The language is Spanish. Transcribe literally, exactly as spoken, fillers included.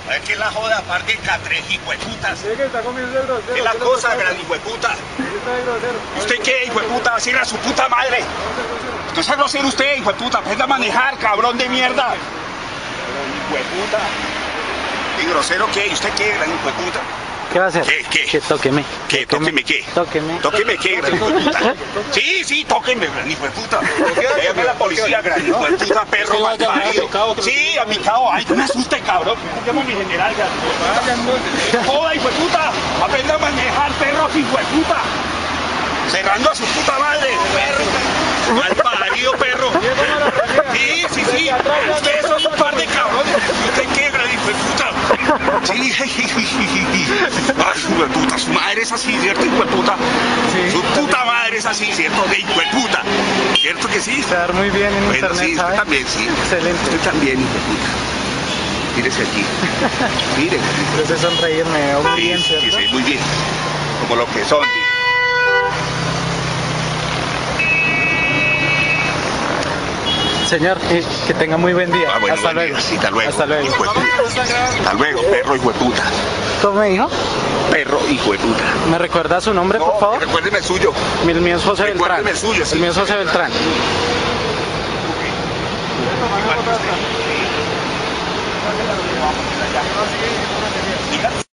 A ver qué es la joda, aparte de catres, hijueputas. Sí, que está comiendo el grosero. ¿Qué es la cosa, gran hijueputa? ¿Usted qué, hijueputa? Va a decirle a su puta madre. No sea grosero usted, hijueputa. Aprenda a manejar, cabrón de mierda. Hijueputa. ¿Y grosero qué? ¿Y usted qué, gran hijueputa? ¿Qué va a hacer? ¿Qué, qué? Que tóqueme. ¿Qué? ¿Tóqueme qué? Tóqueme. ¿Tóqueme qué, gran hijueputa? Sí, sí, tóqueme, gran hijueputa. Llame a la policía, gran hijueputa, perro malparido. Sí, a mi cabo. Ay, no me asuste, cabrón. Llamo a mi general, gran hijueputa. Joda, hijueputa. Aprenda a manejar, perro, hijueputa. Cerrando a su puta madre, perro. Malparido, perro. Sí, sí, sí. Ustedes son un par de cabrones. ¿Usted qué, gran hijueputa? Sí, ay, hijo de puta, su madre es así, ¿cierto, hijo de puta? Sí. Su puta madre es así, ¿cierto? De hijo de puta. ¿Cierto que sí? Quedar muy bien en Bueno, internet, sí, ¿sabe? usted también, sí. Excelente. Usted también, hijo de puta. Mírese aquí. Mire. Entonces sonreír me veo muy Sí, bien, sí, ¿cierto? sí, muy bien. Como lo que son. Señor, eh, que tenga muy buen día. Ah, bueno, Hasta buen luego. día. Sí, hasta luego. Hasta luego. Hijo de puta. Hasta luego, perro, hijo de puta. ¿Cómo me dijo? Perro, hijo de puta. ¿Me recuerda su nombre, por No, favor? recuérdeme el suyo. El mío es José Beltrán. Recuérdeme el suyo, sí. El mío es José Beltrán. Diga.